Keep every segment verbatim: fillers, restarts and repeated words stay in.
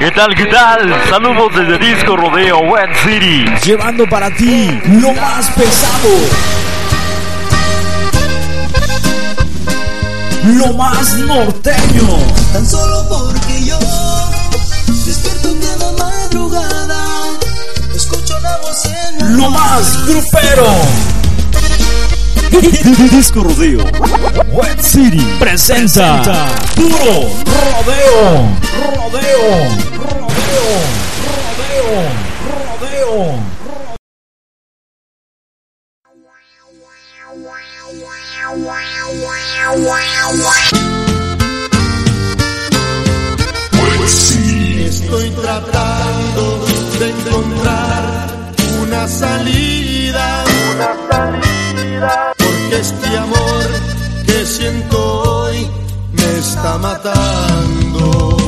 ¿Qué tal, qué tal? Saludos desde Disco Rodeo Wet City, llevando para ti lo más pesado, lo más norteño. Tan solo porque yo despierto cada madrugada, escucho la voz en la lo más grupero. Disco Rodeo Wet City presenta Puro Rodeo, Rodeo, Rodeo, Rodeo, Rodeo. Estoy tratando de encontrar una salida, una salida, porque este amor que siento hoy me está matando.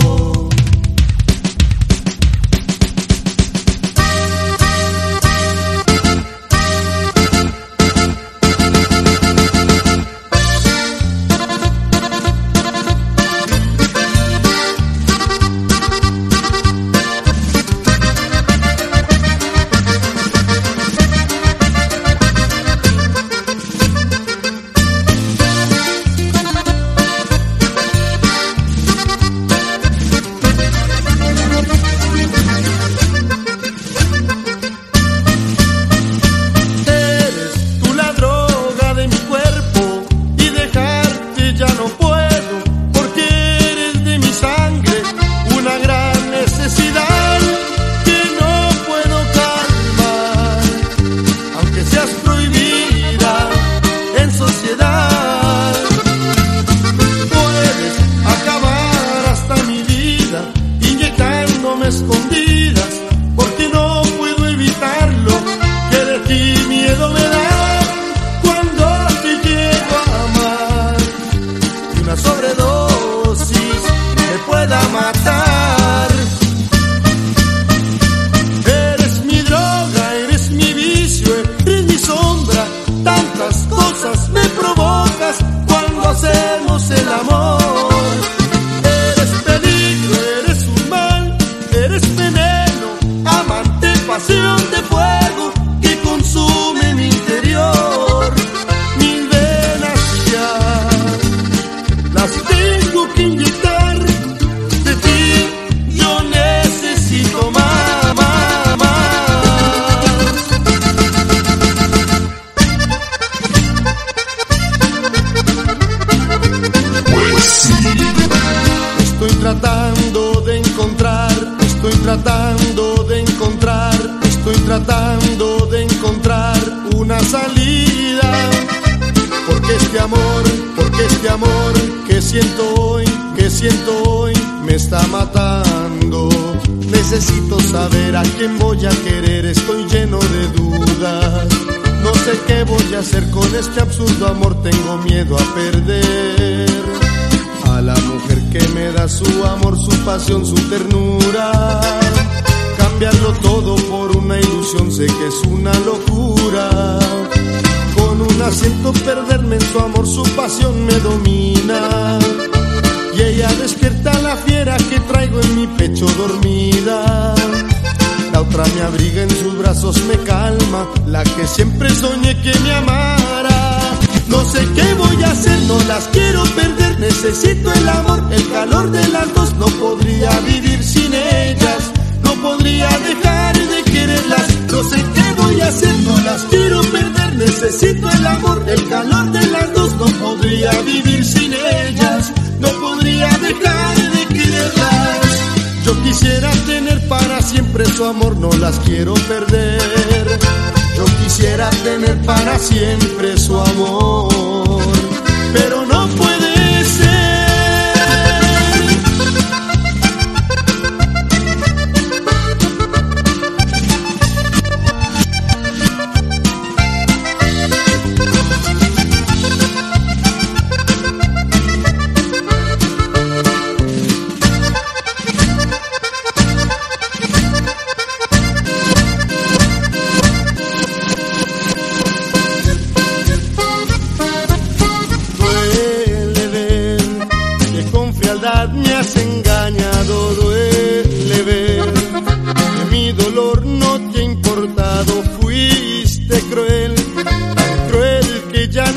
Tratando de encontrar, estoy tratando de encontrar, estoy tratando de encontrar una salida. Porque este amor, porque este amor que siento hoy, que siento hoy, me está matando. Necesito saber a quién voy a querer, estoy lleno de dudas. No sé qué voy a hacer con este absurdo amor, tengo miedo a perder a la mujer que me da su amor, su pasión, su ternura. Cambiarlo todo por una ilusión, sé que es una locura. Con una siento perderme en su amor, su pasión me domina. Y ella despierta la fiera que traigo en mi pecho dormida. La otra me abriga en sus brazos, me calma, la que siempre soñé que me amara. No sé qué voy a hacer, no las quiero perder, necesito el amor, el calor de las dos, no podría vivir sin ellas, no podría dejar de quererlas. No sé qué voy a hacer, no las quiero perder, necesito el amor, el calor de las dos, no podría vivir sin ellas, no podría dejar de quererlas. Yo quisiera tener para siempre su amor, no las quiero perder. Yo quisiera tener para siempre su amor, pero no puede ser.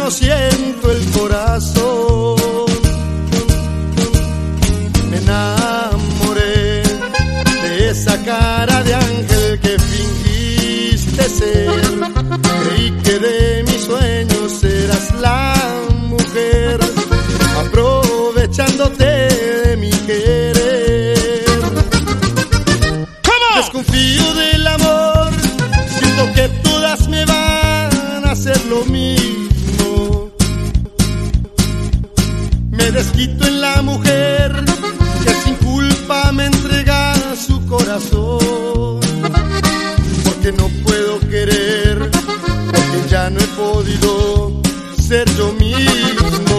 no siento el corazón. Me enamoré de esa cara de ángel que fingiste ser. Creí que de mis sueños eras la mujer, aprovechándote de mi querer. Desconfío del amor, siento que todas me van a hacer lo mismo. Me desquito en la mujer que sin culpa me entrega su corazón. Porque no puedo querer, porque ya no he podido ser yo mismo.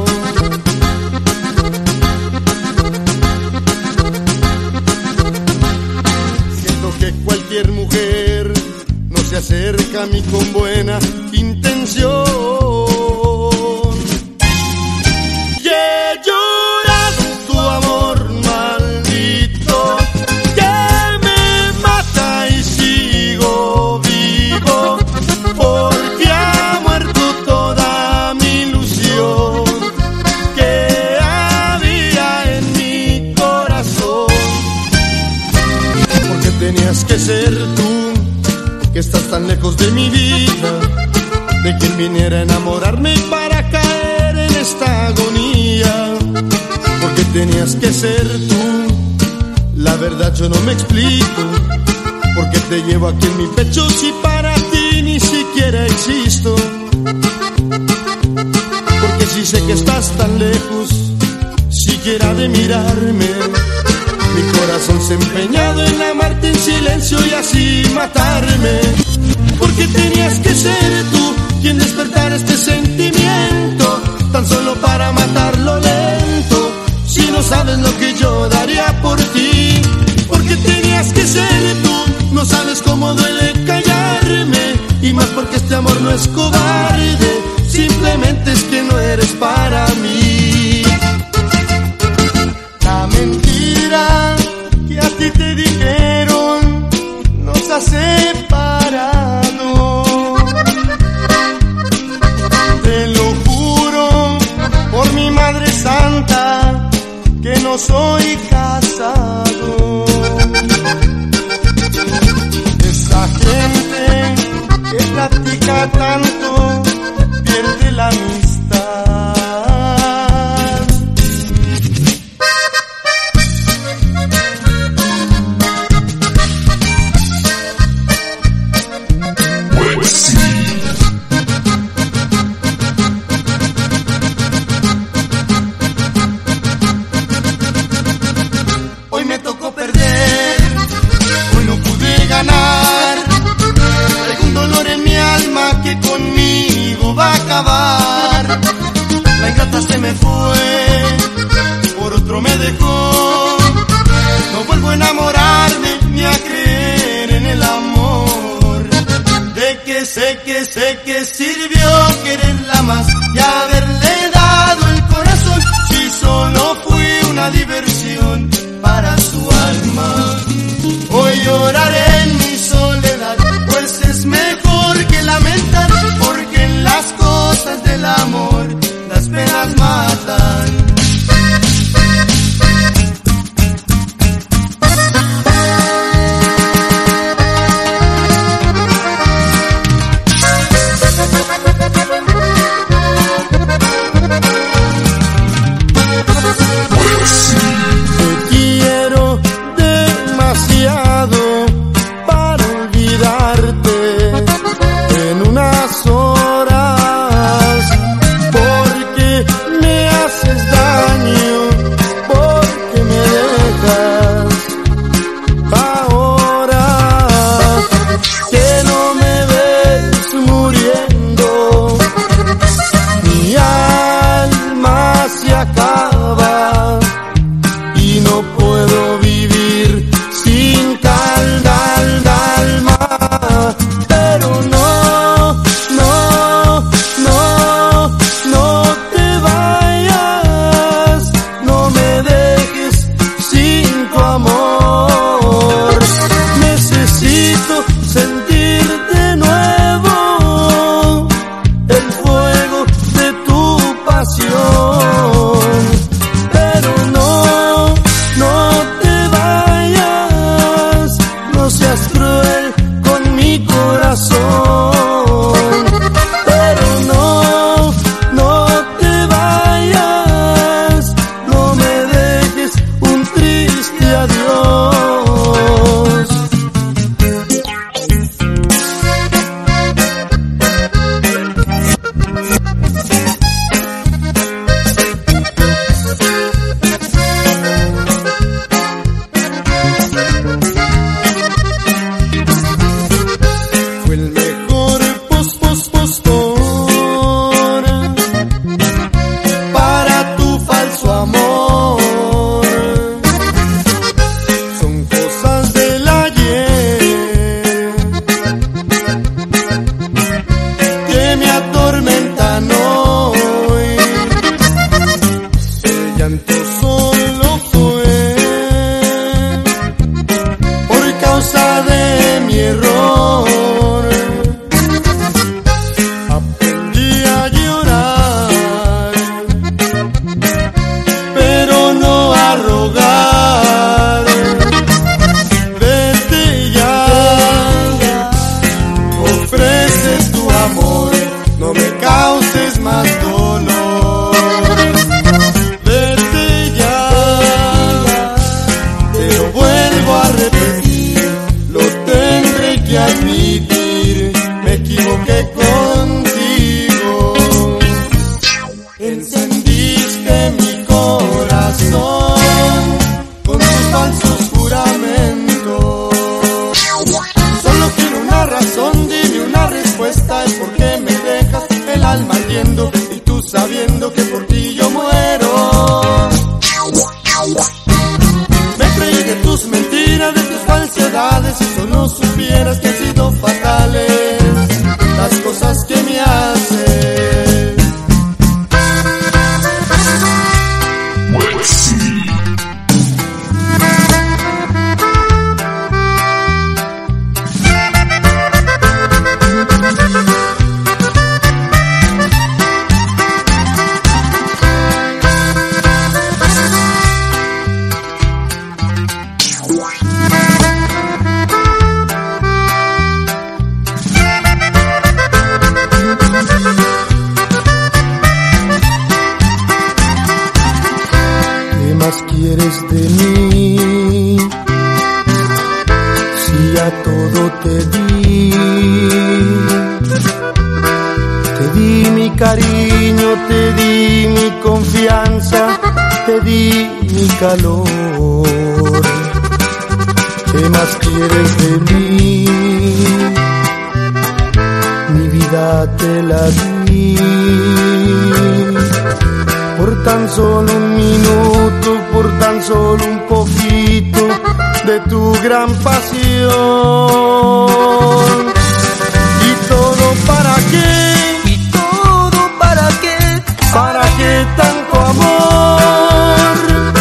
Siento que cualquier mujer no se acerca a mí con buena intención. Y he llorado tu amor maldito, que me mata y sigo vivo, porque ha muerto toda mi ilusión que había en mi corazón. Porque tenías que ser tú, que estás tan lejos de mi vida, de quien viniera a enamorarme para caer en esta agonía. Porque tenías que ser tú, la verdad yo no me explico, porque te llevo aquí en mi pecho si para ti ni siquiera existo. Porque si sé que estás tan lejos, siquiera de mirarme, mi corazón se ha empeñado en amarte en silencio y así matarme. Porque tenías que ser tú quien despertara este sentimiento, tan solo para matarlo lento, si no sabes lo que yo daría por ti. Porque tenías que ser tú, no sabes cómo duele callarme, y más porque este amor no es cobarde, simplemente es que no eres para mí. La mentira que a ti te dijeron nos ha separado. Te lo juro por mi Madre Santa que no soy casado. Esa gente que platica tanto pierde la amistad. Hoy me tocó perder, hoy no pude ganar. Traigo un dolor en mi alma que conmigo va a acabar. La ingrata se me fue, por otro me dejó. No vuelvo a enamorarme ni a creer en el amor. De que sé que sé que sirvió quererla más y haberle dado el corazón, si solo fui una diversión para su alma. Hoy lloraré en mi soledad, pues es mejor que lamentar, porque en las cosas del amor las penas matan. Te quiero demasiado cariño, te di mi confianza, te di mi calor. ¿Qué más quieres de mí? Mi vida te la di. Por tan solo un minuto, por tan solo un poquito de tu gran pasión. ¿Y todo para qué? ¿Y todo para qué? ¿Para qué tanto amor?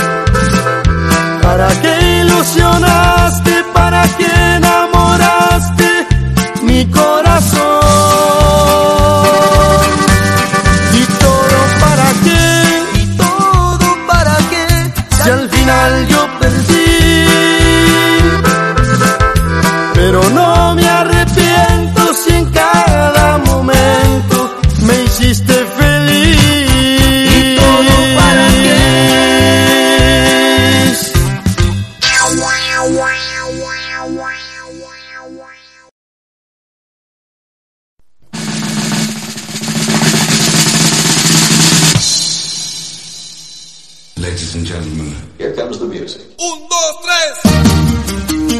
¿Para qué ilusionaste? ¿Para qué enamoraste mi corazón? ¿Y todo para qué? ¿Y todo para qué? Si al final yo perdí, pero no me arrepiento si en cada momento me hiciste feliz. ¿Y todo para qué? Ladies and gentlemen, here comes the music. Un, dos, tres.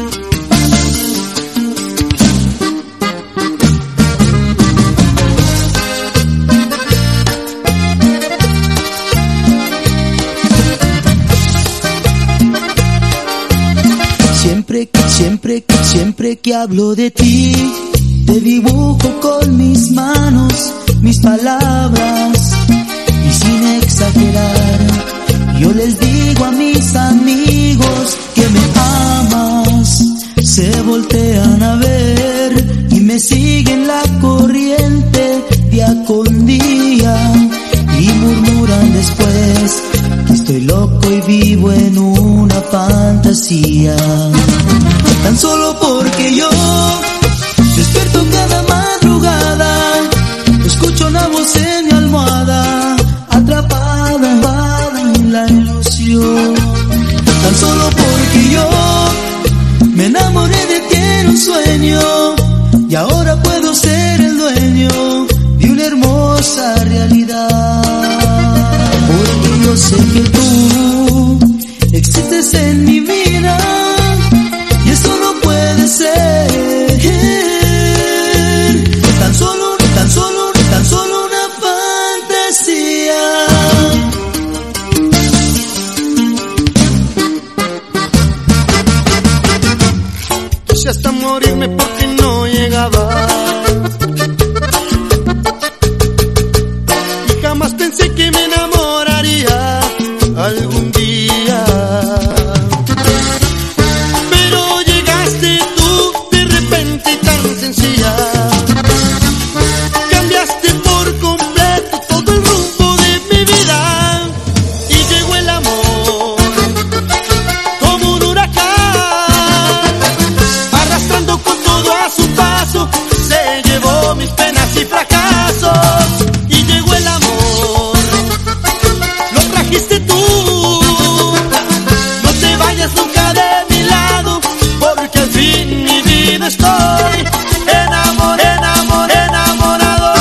Siempre que, siempre que, siempre que hablo de ti, te dibujo con mis manos, mis palabras, y sin exagerar, yo les digo a mis amigos que me amas. Se voltean a ver y me siguen la corriente día con día, y murmuran después que estoy loco y vivo en una fantasía. Tan solo porque yo despierto cada madrugada, escucho una voz en mi almohada, atrapada en la ilusión. Tan solo porque yo me enamoré de ti en un sueño, y ahora puedo ser el dueño de una hermosa realidad. Porque yo sé que tú existes en mi vida, y esto no puede ser tan solo, tan solo, tan solo una fantasía. Quise hasta morirme porque no llegaba, y jamás pensé que me enamoraría algún día. Pero llegaste tú de repente y tan sencilla, cambiaste por completo todo el rumbo de mi vida, y llegó el amor como un huracán, arrastrando con todo a su paso, se llevó mis penas y fracasos. Y llegó el amor, lo trajiste tú, no te vayas nunca de mi lado, porque al fin mi vida estoy enamor, enamor, enamorado.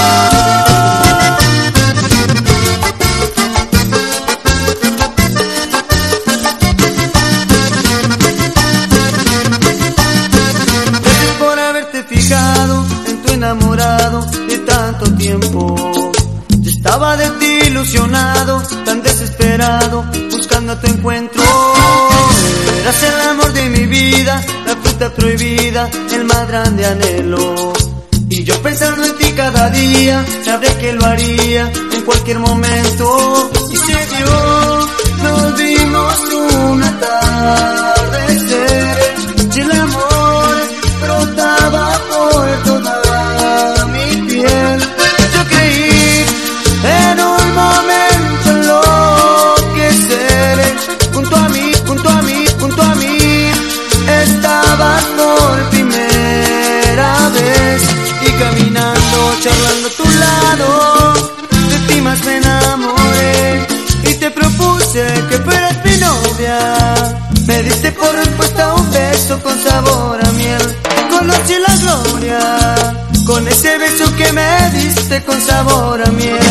Gracias por haberte fijado en tu enamorado de tanto tiempo. Yo estaba de ti ilusionado, tan desesperado, buscando tu encuentro. Eras el amor de mi vida, la fruta prohibida, el más grande anhelo. Y yo pensando en ti cada día, sabré que lo haría en cualquier momento. Y se dio, nos vimos un atardecer, y el amor brotaba por toda mi piel. Yo creí en un momento enloquecer, junto a mí, junto a mí, junto a mí, estabas por primera vez, y caminando, charlando a tu lado, de ti más me enamoré, y te propuse que fueras mi novia. Me diste por respuesta un beso con sabor a miel, conocí la gloria, con ese beso beso que me diste con sabor a miel.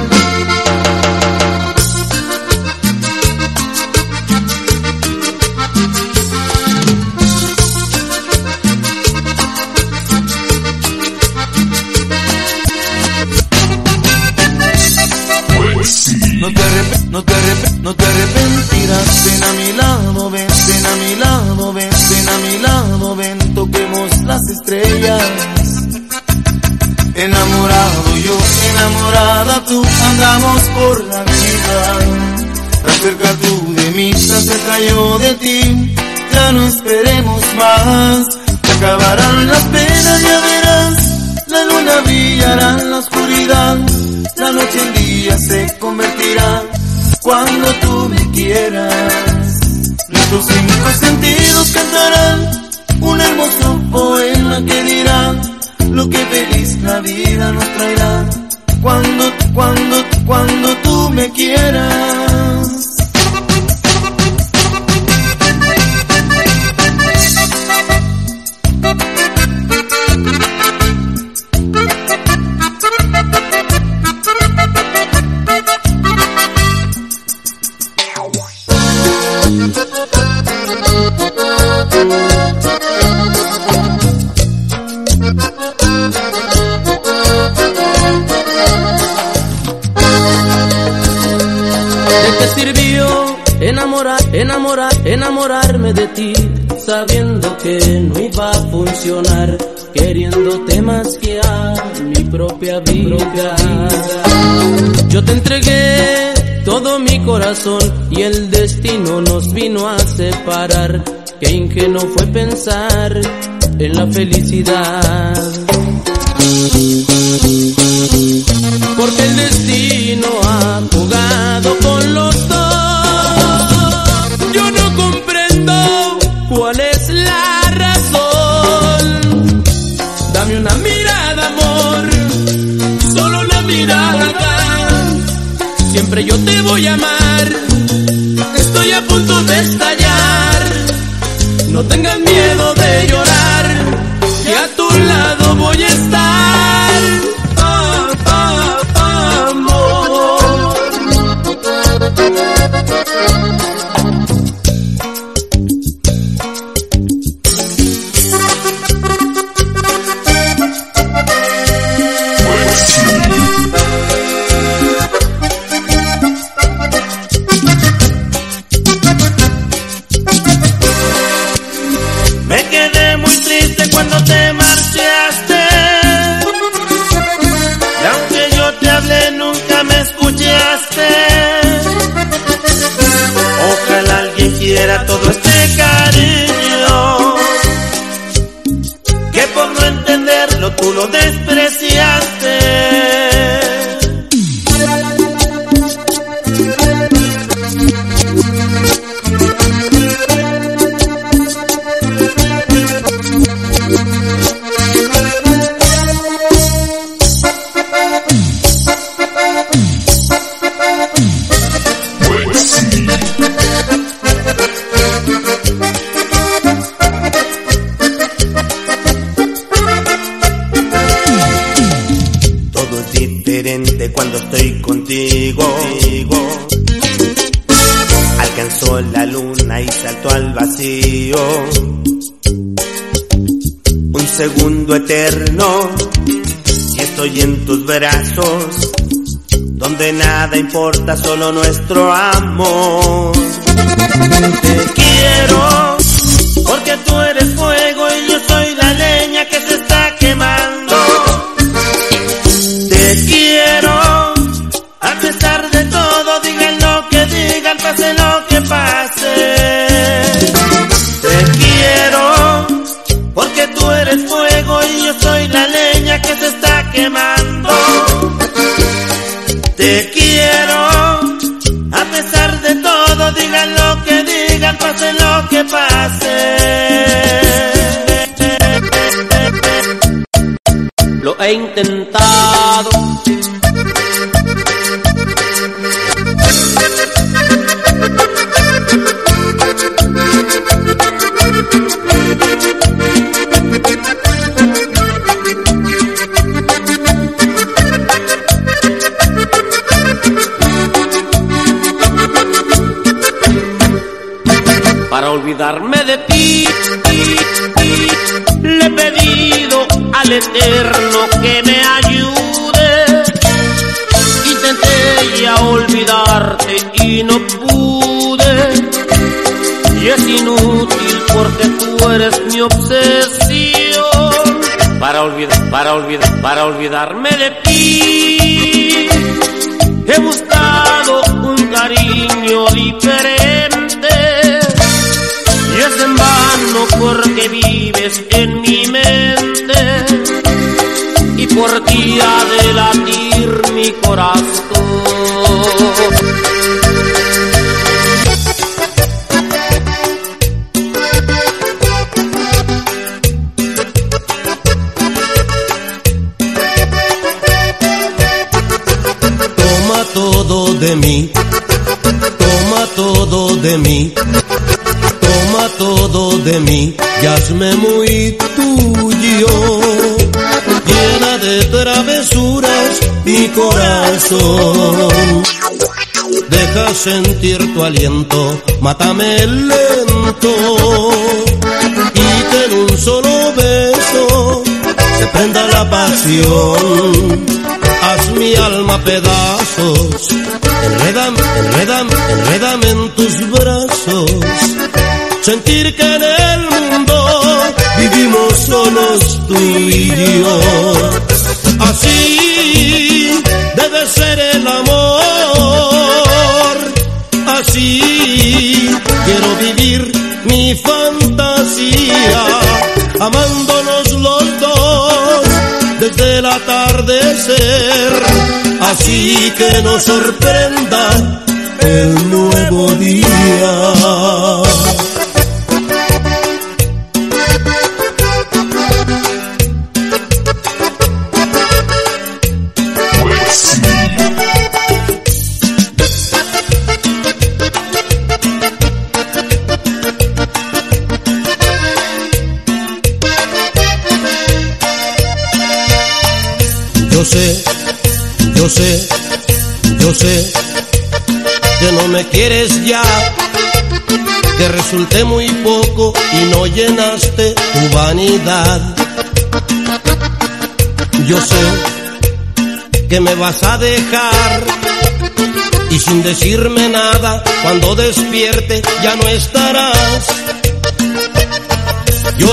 No te, arrep no, te arrep no te arrepentirás, ven a mi lado, ven, ven a mi lado, ven, ven a mi lado, ven, toquemos las estrellas. Enamorado yo, enamorada tú, andamos por la vida. Tan cerca tú de mí, tan cerca yo de ti, ya no esperemos más. Se acabarán las penas, ya verás, la luna brillará en la oscuridad. La noche en día se convertirá cuando tú me quieras. Nuestros cinco sentidos cantarán un hermoso poema que dirá lo que feliz la vida nos traerá cuando, cuando, cuando tú me quieras. Enamorar, enamorar, enamorarme de ti, sabiendo que no iba a funcionar, queriéndote más que a mi propia vida. Yo te entregué todo mi corazón y el destino nos vino a separar. Qué ingenuo fue pensar en la felicidad, porque el destino ha jugado con los dos. Yo no comprendo cuál es la razón. Dame una mirada, amor, solo una mirada. Siempre yo te voy a amar, estoy a punto de estallar. No tengas miedo de llorar, que a tu lado voy a estar. Oh, oh, oh, amor. Todo este cariño que por no entenderlo tú lo despreciaste. Cuando estoy contigo, contigo, alcanzó la luna y saltó al vacío. Un segundo eterno y estoy en tus brazos, donde nada importa, solo nuestro amor. Te quiero porque tú eres fuego y yo soy la leña que se está quemando. Te quiero a pesar de todo, digan lo que digan, pase lo que pase. Te quiero porque tú eres fuego y yo soy la leña que se está quemando. Te quiero a pesar de todo, digan lo que digan, pase lo que pase. Lo he intentado. olvidarme de ti. Le he pedido al Eterno que me ayude. Intenté ya olvidarte y no pude. Y es inútil porque tú eres mi obsesión. Para olvidar, para olvidar, para olvidarme de ti, he buscado un cariño diferente. Y es en vano porque vives en mi mente. Y por ti ha de latir mi corazón. Todo de mí, toma todo de mí, toma todo de mí, y hazme muy tuyo. Llena de travesuras mi corazón, deja sentir tu aliento, mátame lento, y que en un solo beso se prenda la pasión. Haz mi alma pedazos, enrédame, enrédame, enrédame en tus brazos. Sentir que en el mundo vivimos solos tú y yo. Así debe ser el amor, así quiero vivir mi fantasía, amándonos los dos desde el atardecer, así que nos sorprenda el nuevo día. Yo sé, yo sé, yo sé que no me quieres ya, que resulté muy poco y no llenaste tu vanidad. Yo sé que me vas a dejar y sin decirme nada, cuando despierte ya no estarás. Yo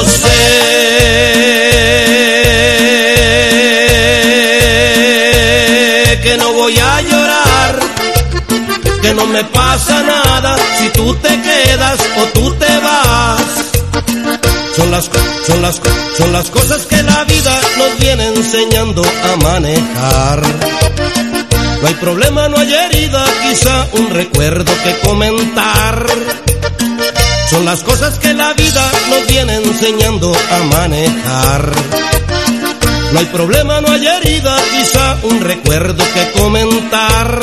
sé que no voy a llorar, que no me pasa nada si tú te quedas o tú te vas. Son las, son las, son las cosas que la vida nos viene enseñando a manejar. No hay problema, no hay herida, quizá un recuerdo que comentar. Son las cosas que la vida nos viene enseñando a manejar. No hay problema, no hay herida, quizá un recuerdo que comentar.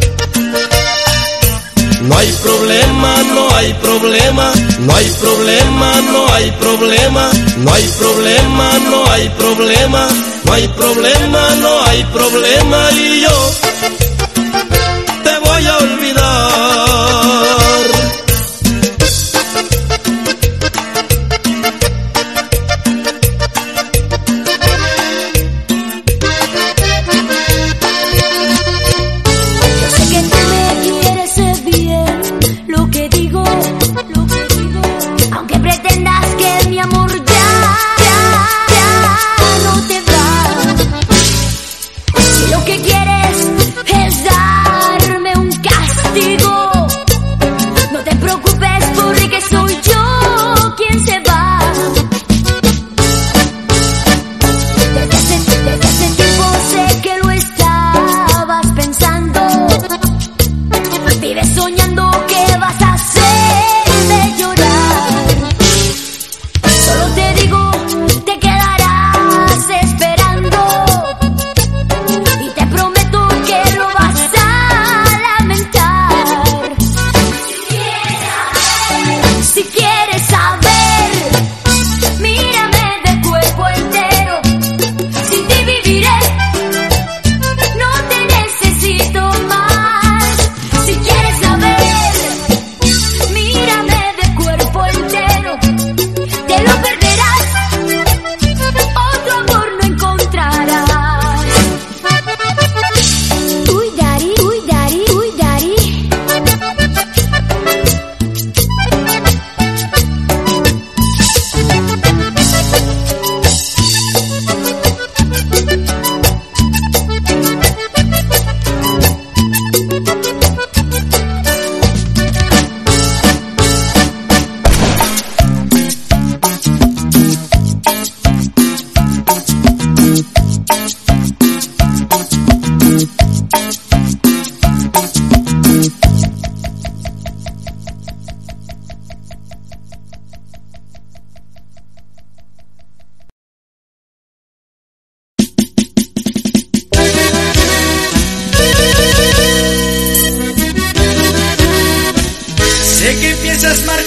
No hay problema, no hay problema, no hay problema, no hay problema, no hay problema, no hay problema, no hay problema, no hay problema, y yo te voy a olvidar. Lo que quieres es darme un castigo.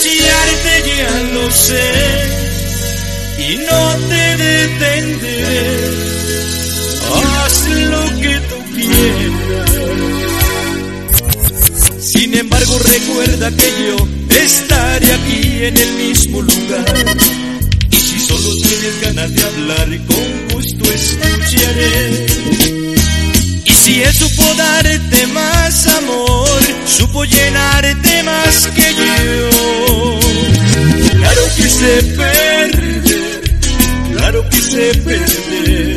acuchillarte, ya lo sé, y no te detendré. Haz lo que tú quieras. Sin embargo, recuerda que yo estaré aquí en el mismo lugar. Y si solo tienes ganas de hablar, con gusto escucharé. Y si él supo darte más amor, supo llenarte más que yo. Claro que sé perder, claro que sé perder.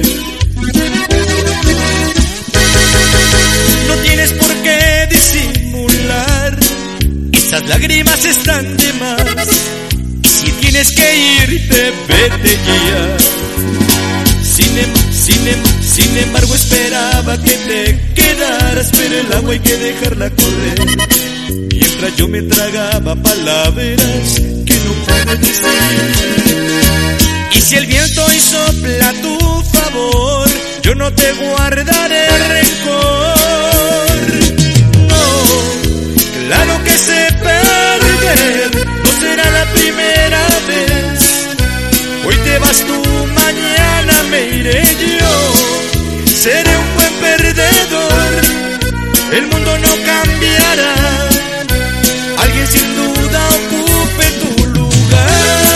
No tienes por qué disimular, esas lágrimas están de más. Y si tienes que irte, vete ya. Sin, em, sin, em, sin embargo esperaba que te quedaras, pero el agua hay que dejarla correr. Mientras yo me tragaba palabras que no pude decir. Y si el viento hoy sopla a tu favor, yo no te guardaré rencor. No, claro que sé perder, no será la primera vez. Hoy te vas tú, mañana me iré yo. Seré un buen perdedor, el mundo no cambiará. Alguien sin duda ocupe tu lugar.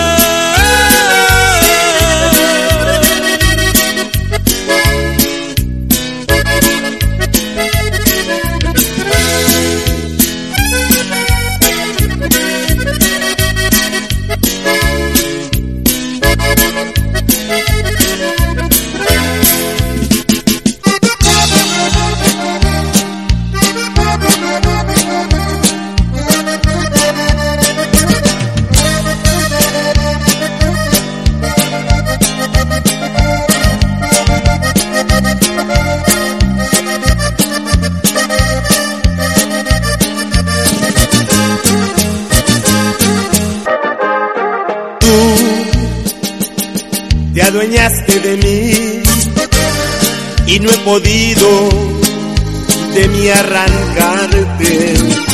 Te adueñaste de mí y no he podido de mí arrancarte.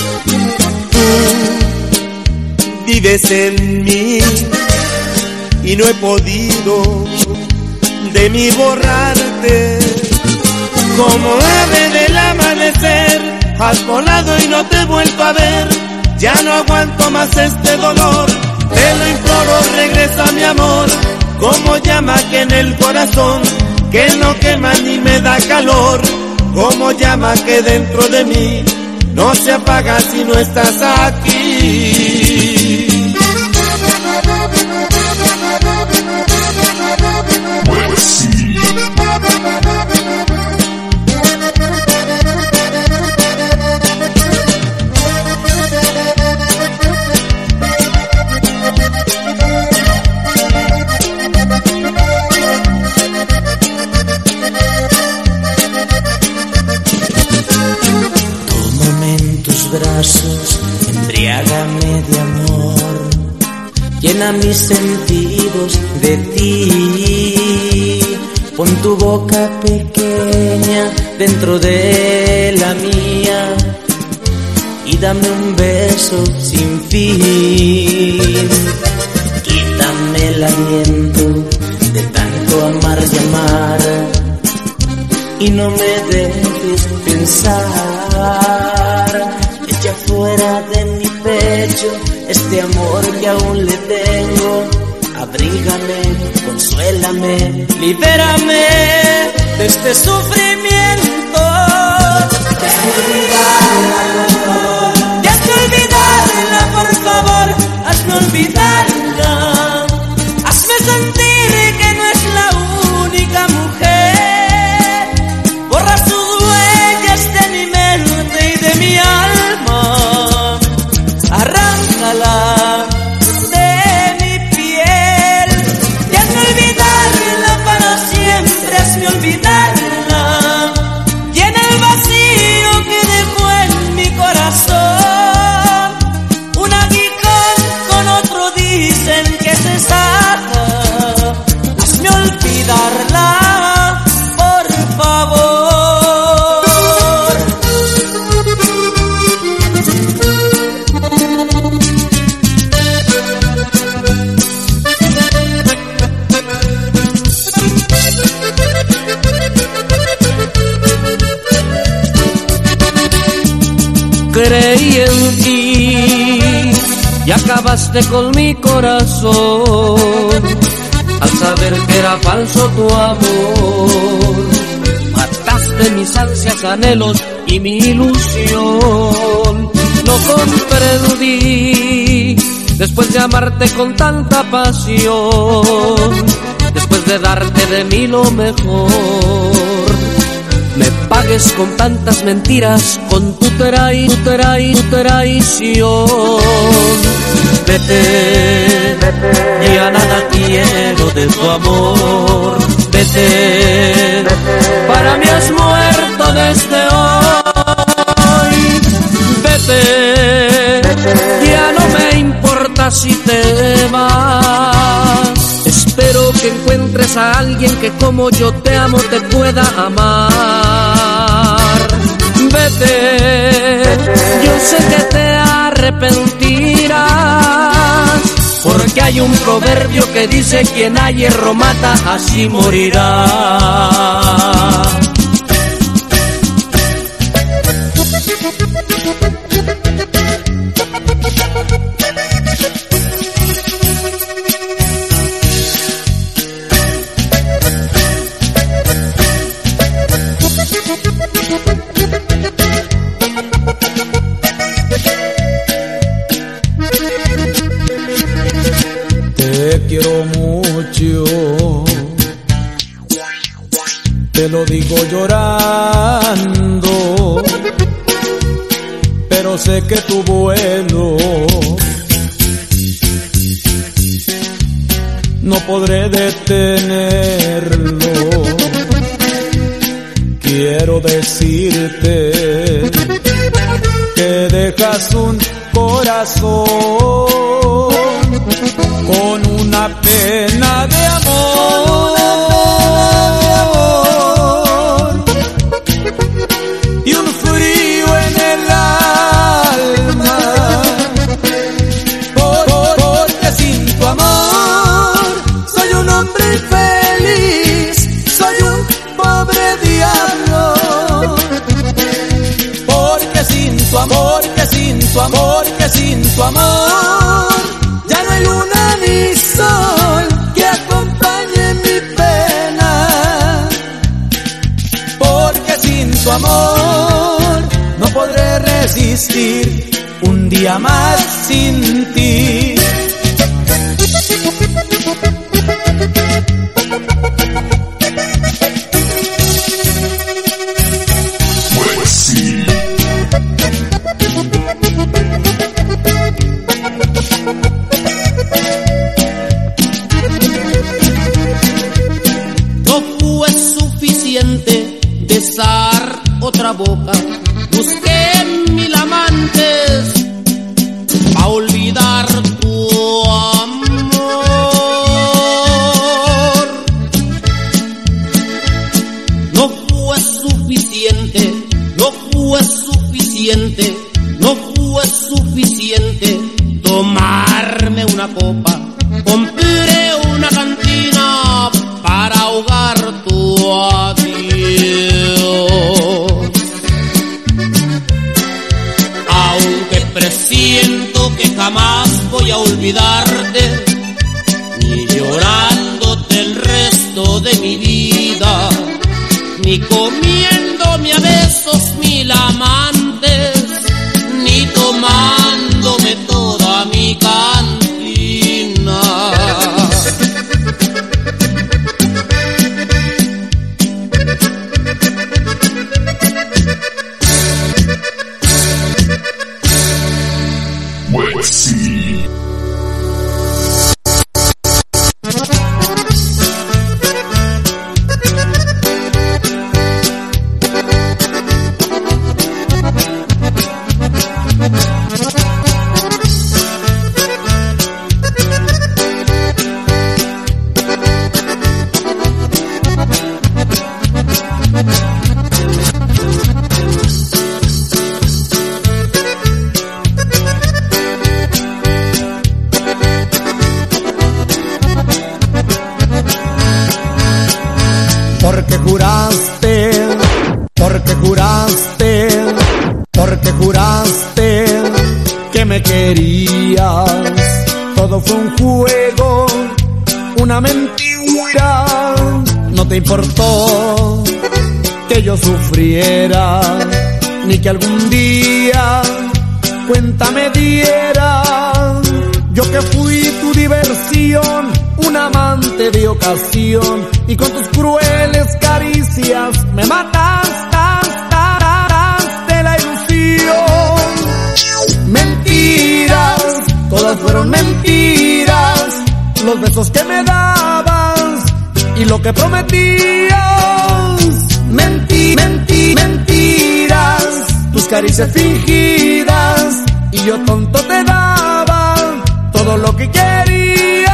Tú vives en mí y no he podido de mí borrarte. Como ave del amanecer, has volado y no te he vuelto a ver. Ya no aguanto más este dolor, te lo imploro, regresa mi amor. Como llama que en el corazón, que no quema ni me da calor. Como llama que dentro de mí no se apaga si no estás aquí. Pues sí. Brazos, embriágame de amor, llena mis sentidos de ti. Pon tu boca pequeña dentro de la mía y dame un beso sin fin. Quítame el aliento de tanto amar y amar y no me dejes pensar. Echa fuera de mi pecho este amor que aún le tengo. Abrígame, consuélame, libérame de este sufrimiento. Déjame olvidarla, déjame olvidarla, por favor, hazme olvidarla. Hazme sentir que no es la única mujer. Borra sus huellas de mi mente y de mi alma. Arráncala de mi piel. Y hazme olvidarla para siempre, hazme olvidarla. creí en ti y acabaste con mi corazón al saber que era falso tu amor. Mataste mis ansias, anhelos y mi ilusión. No comprendí, después de amarte con tanta pasión, después de darte de mí lo mejor, me pagues con tantas mentiras, con tu trai, tu trai, tu traición. Vete, vete, ya nada quiero de tu amor. Vete, vete, para mí has muerto desde hoy. Vete, vete, ya no me importa si te vas. Espero que encuentres a alguien que como yo te amo te pueda amar. Vete, yo sé que te arrepentirás, porque hay un proverbio que dice quien a hierro mata, así morirá. Te quiero mucho, te lo digo llorando, pero sé que tu vuelo no podré detenerlo. Quiero decirte que dejas un corazón con una pena de amor y un frío en el alma, por, por, porque sin tu amor soy un hombre infeliz, soy un pobre diablo, porque sin tu amor, que sin tu amor, que sin tu amor ya no hay luna ni sol que acompañe mi pena, porque sin tu amor no podré resistir un día más sin ti. Pues sí. No fue suficiente besar otra boca, busqué mil amantes pa' olvidar tu amor. No fue suficiente, no fue suficiente, no fue suficiente tomarme una copa, compré una cantina para ahogar tu adiós. Aunque presiento que jamás voy a olvidarte, ni llorándote el resto de mi vida, ni comiéndome a besos mil amantes, ni tomándome toda mi cantina. Pues sí. Porque juraste, porque juraste, porque juraste que me querías. Todo fue un juego, una mentira. No te importó que yo sufriera, ni que algún día cuenta me diera. Yo que fui tu diversión, un amante de ocasión, y con tus crueles caricias me mataste la ilusión. Mentiras, todas fueron mentiras, los besos que me dabas y lo que prometías. Mentí, mentí, mentiras, tus caricias fingidas, y yo tonto te daba todo lo que querías.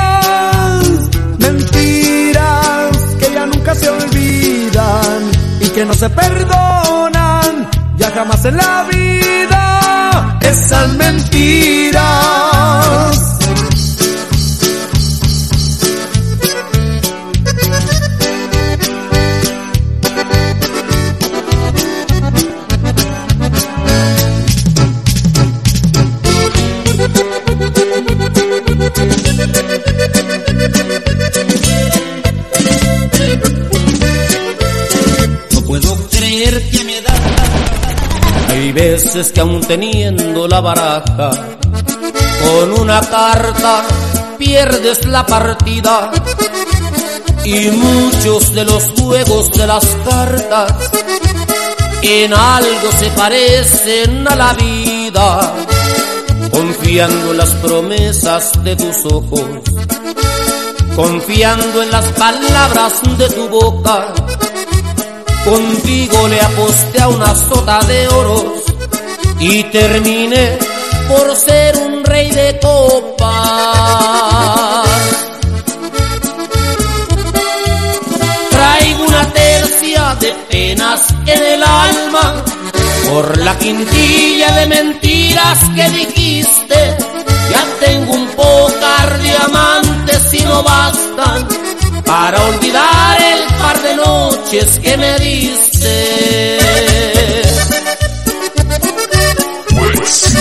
Mentiras que ya nunca se olvidan y que no se perdonan ya jamás en la vida. Esas mentiras. No puedo creer que me da. Hay veces que aún teniendo la baraja, con una carta pierdes la partida. Y muchos de los juegos de las cartas en algo se parecen a la vida. Confiando en las promesas de tus ojos, confiando en las palabras de tu boca, contigo le aposté a una sota de oros y terminé por ser un rey de copas. Traigo una tercia de penas en el alma por la quintilla de mentiras que dijiste. Ya tengo un pocar de amantes y no bastan para olvidar el par de noches que me diste. Pues sí.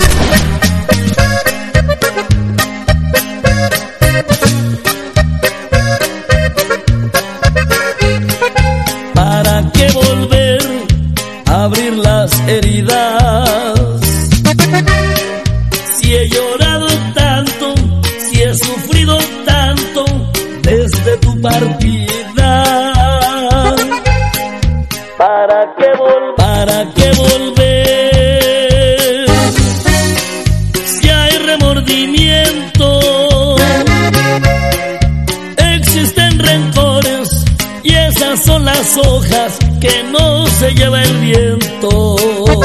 ¿Para qué volver a abrir las heridas? Si he llorado tanto, si he sufrido tanto desde tu partida. ¿Para qué volver? ¿Para qué volver? Si hay remordimiento, existen rencores, y esas son las hojas que no se lleva el viento.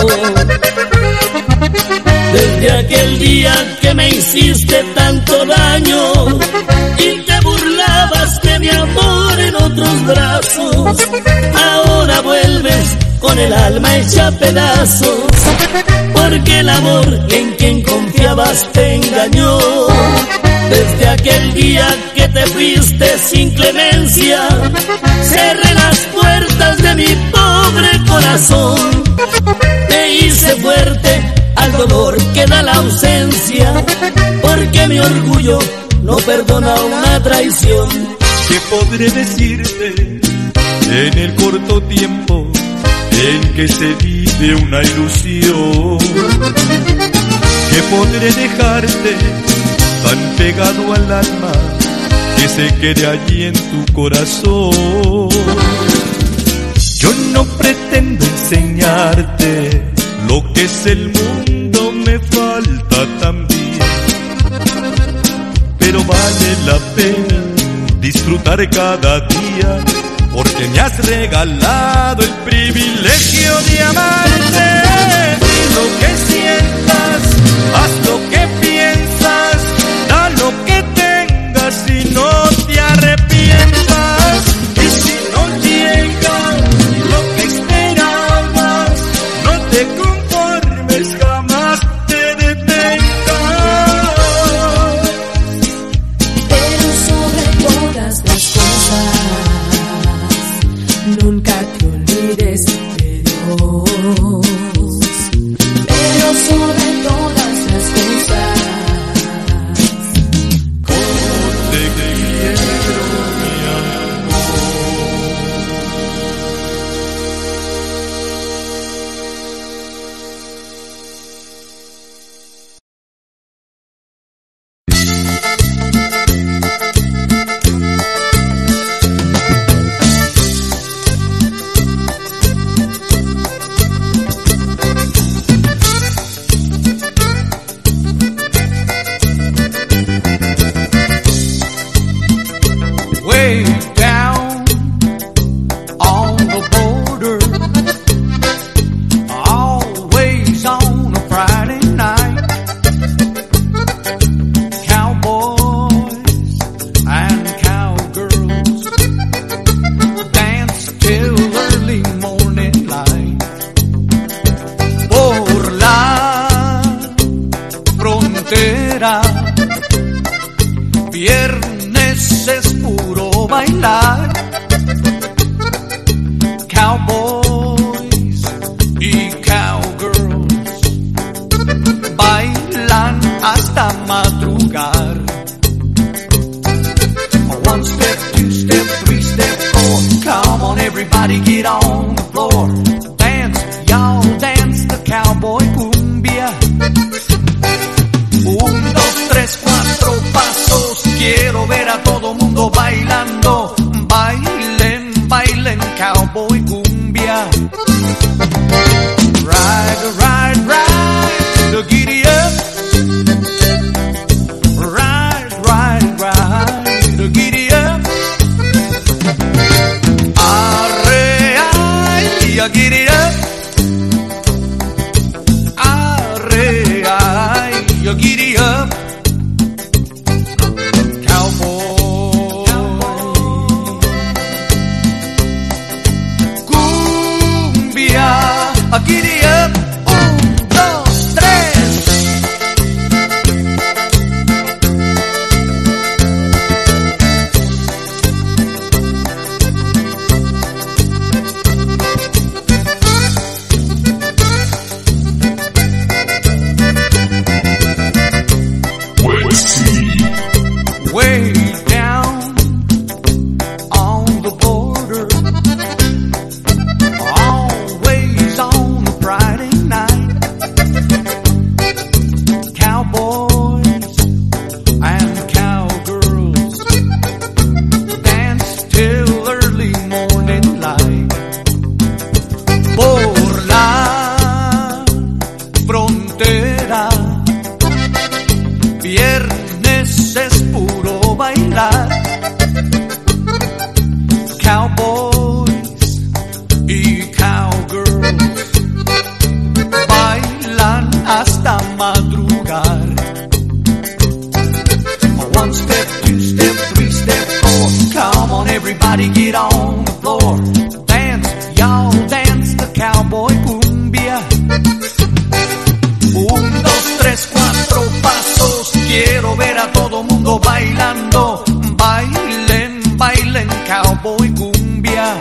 Desde aquel día que me hiciste tanto daño y te burlabas de mi amor en otros brazos, ahora vuelves con el alma hecha pedazos, porque el amor en quien confiabas te engañó. Desde aquel día que te fuiste sin clemencia, cerré las puertas de mi pobre corazón. Te hice fuerte al dolor que da la ausencia, porque mi orgullo no perdona una traición. ¿Qué podré decirte en el corto tiempo en que se vive una ilusión? ¿Qué podré dejarte tan pegado al alma que se quede allí en tu corazón? Yo no pretendo enseñarte lo que es el mundo, me falta también, pero vale la pena disfrutar cada día, porque me has regalado el privilegio de amarte. Di lo que sientas, haz lo que piensas, da lo que tengas y no te arrepientas. Y si no llega lo que esperabas, no te conformes, jamás te detengas. Pero sobre todas las cosas, nunca te olvides de Dios. bailar. Cowboys y cowgirls bailan hasta madrugar. One step, two step, three step, four. Come on everybody, get on the floor. Dance, y'all dance the cowboy cumbia. Un, dos, tres, cuatro pasos. Quiero ver a todo mundo bailando. Bailen, bailen cowboy cumbia. Ride, ride, ride the giddy up. Ride, ride, ride the giddy up. Arre, ay, a giddy up. Arre, ay, a giddy up. Cowboy, cumbia, a giddy up. Un, dos, tres. Way down on the border, always on a Friday night. Cowboys and cowgirls dance till early morning light. Por la frontera, viernes es puro bailar. Cowboys y cowgirls bailan hasta madrugar. One step, two step, three step, four. Come on everybody, get on the floor. Dance, y'all dance the cowboy cumbia. Un, dos, tres, cuatro pasos. Quiero ver a todo mundo bailando. Bailen, bailen cowboy cumbia.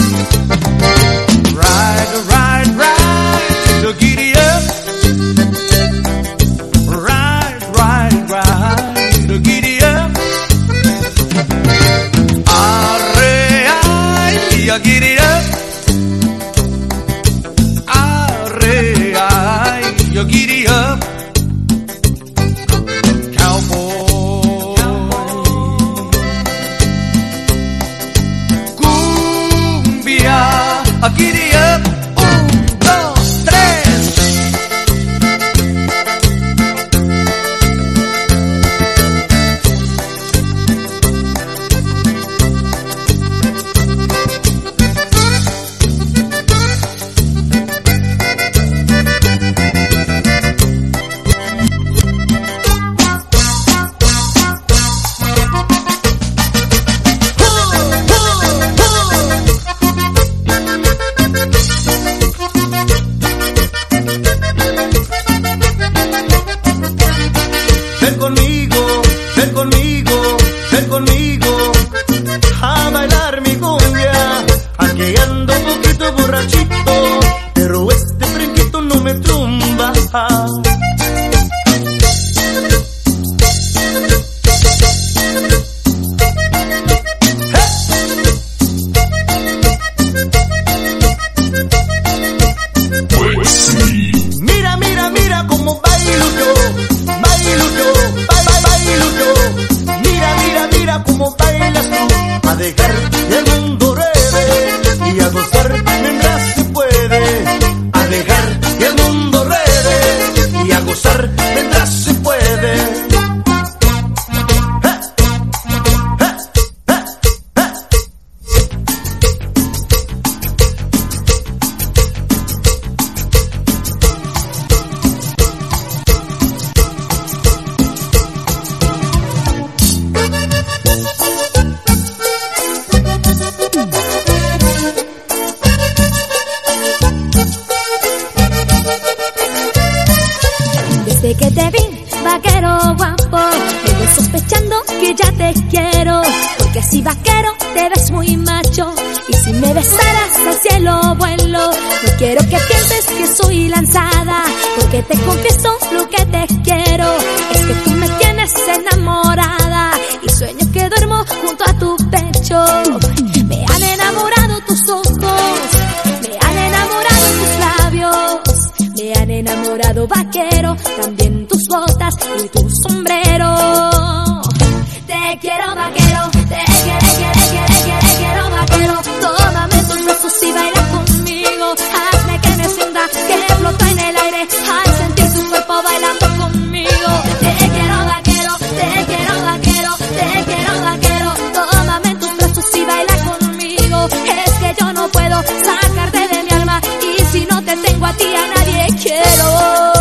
Ride, ride, ride the giddy up. Ride, ride, ride the giddy up. Arre, ay, a giddy up. Arre, ay, a giddy up. Cowboy, cumbia, a giddy up. Un, dos, tres. Ven conmigo, ven conmigo, ven conmigo a bailar mi cumbia. Aunque ando un poquito borrachito, pero este fresquito no me tumba. Mira, mira, mira cómo bailo yo, bailo yo, ba- ba- bailo yo. Mira, mira, mira cómo bailas tú, a dejar que el mundo ruede y a gozar mientras se puede. A dejar que el mundo ruede y a gozar mientras se puede. Desde que te vi, vaquero guapo, vengo sospechando que ya te quiero, porque así vaquero te ves muy macho. Y si me besaras al cielo vuelo. No quiero que pienses que soy lanzada, porque te confieso lo que te quiero. Es que tú me tienes enamorada y sueño que duermo junto a tu pecho. Me han enamorado tus ojos, me han enamorado tus labios, me han enamorado vaquero, también tus botas y tu sombrero. Te quiero vaquero, te quiero, quiero, quiero, quiero, quiero vaquero. Tómame en tus brazos y baila conmigo. Hazme que me sienta que floto en el aire al sentir tu cuerpo bailando conmigo. Te quiero vaquero, te quiero vaquero, te quiero vaquero. Tómame en tus brazos y baila conmigo. Es que yo no puedo sacarte de mi alma y si no te tengo a ti a nadie quiero.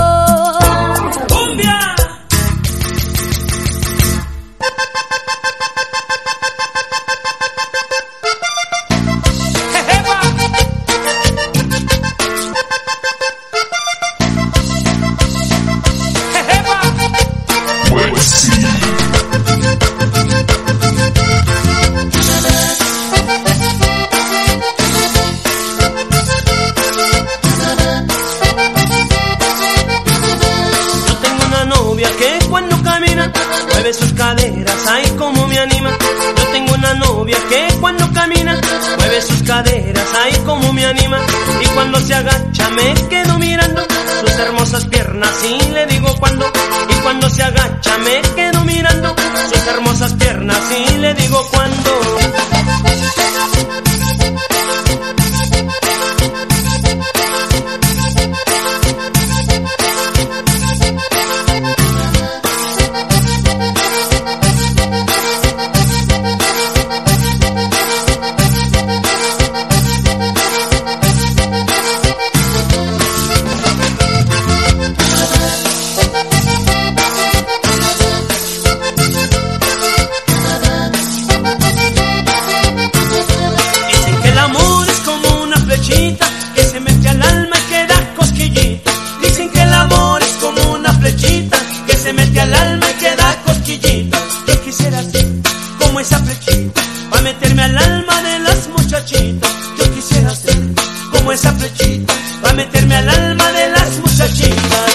Mueve sus caderas, ay como me anima. Yo tengo una novia que cuando camina mueve sus caderas, ay como me anima. Y cuando se agacha me quedo mirando sus hermosas piernas y le digo cuándo. Y cuando se agacha me quedo mirando sus hermosas piernas y le digo cuándo. Que se mete al alma y queda cosquillita. Dicen que el amor es como una flechita que se mete al alma y queda cosquillita. Yo quisiera ser como esa flechita para meterme al alma de las muchachitas. Yo quisiera ser como esa flechita para meterme al alma de las muchachitas.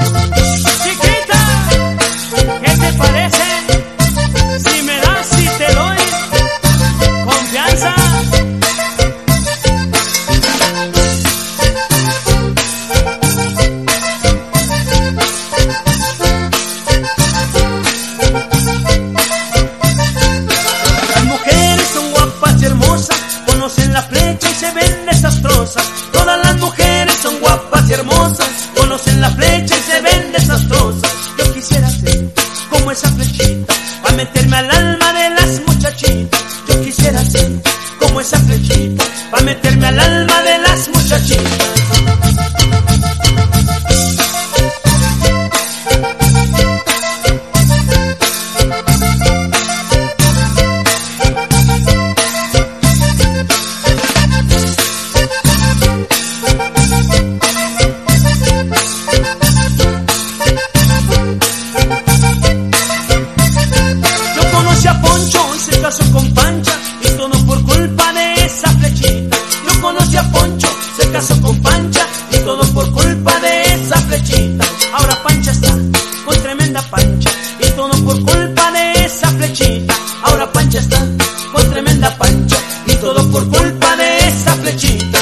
Chiquita, ¿qué te parece? Si me das, si te doy confianza. Conocen la flecha y se ven desastrosas. Todas las mujeres son guapas y hermosas. Conocen la flecha y se ven desastrosas. Yo quisiera ser como esa flechita para meterme al alma de las muchachitas. Yo quisiera ser como esa flechita para meterme al alma de las muchachitas. Se casó con Pancha y todo por culpa de esa flechita. Yo conocí a Poncho, se casó con Pancha y todo por culpa de esa flechita. Ahora Pancha está con tremenda Pancha y todo por culpa de esa flechita. Ahora Pancha está con tremenda Pancha y todo por culpa de esa flechita.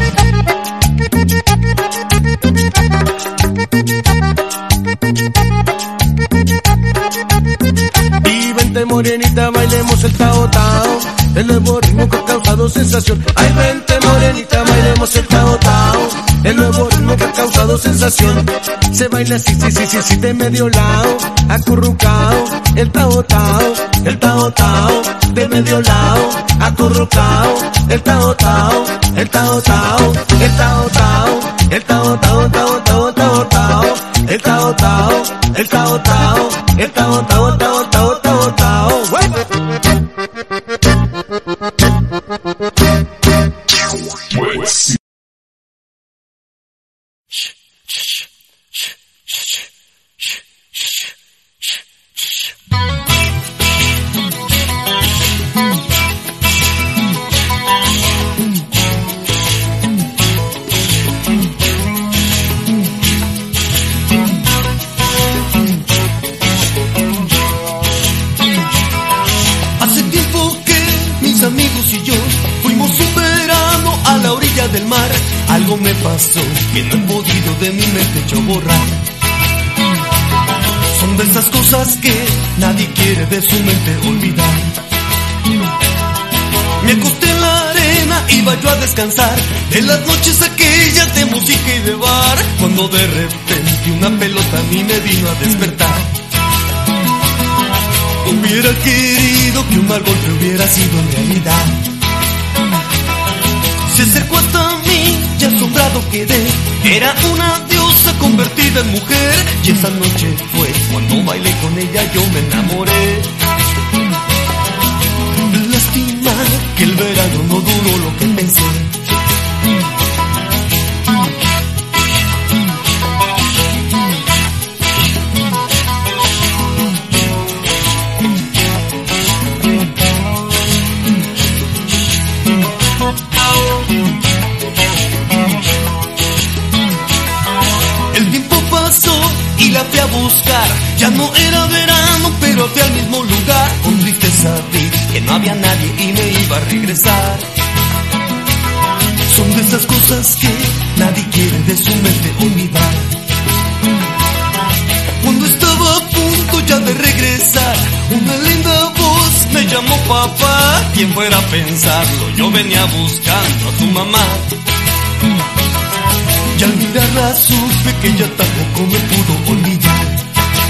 Thank you. el nuevo ritmo que ha causado sensación. Ay, vente morenita, bailemos el tao tao, el nuevo ritmo que ha causado sensación. Se baila así, sí, sí, sí, sí, de medio lado, acurrucao, el tao tao, el tao tao, de medio lado, acurrucao, el tao tao, el tao tao, el tao tao, el tao tao, tao tao, tao tao, el tao tao, el tao tao, el tao tao, tao tao, tao tao. Pues. Hace tiempo que mis amigos y yo fuimos un verano a la orilla del mar. Algo me pasó que no he podido de mi mente yo borrar. Son de esas cosas que nadie quiere de su mente olvidar. Me acosté en la arena, iba yo a descansar de las noches aquellas de música y de bar, cuando de repente una pelota a mí me vino a despertar. Hubiera querido que un mal golpe hubiera sido en realidad. Se acercó hasta mí y asombrado quedé. Era una diosa convertida en mujer, y esa noche fue cuando bailé con ella, yo me enamoré. Lástima que el verano no duró lo que pensé. El tiempo pasó y la fui a buscar. Ya no era verano, pero fui al mismo lugar. Con tristeza vi que no había nadie y me iba a regresar. Son de esas cosas que nadie quiere de su mente olvidar. Cuando estaba a punto ya de regresar, una linda voz me llamó papá. Quien fuera a pensarlo, yo venía buscando a su mamá. Y al mirarla supe que ella tampoco me pudo olvidar.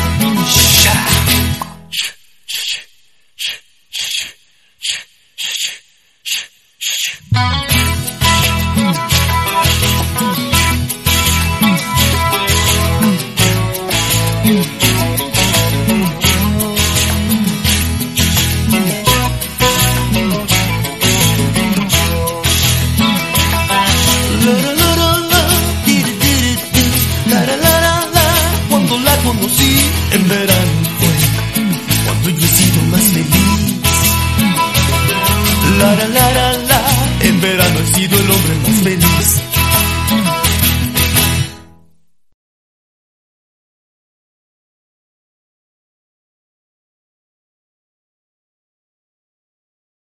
En verano fue cuando yo he sido más feliz. La la la la la, en verano he sido el hombre más feliz.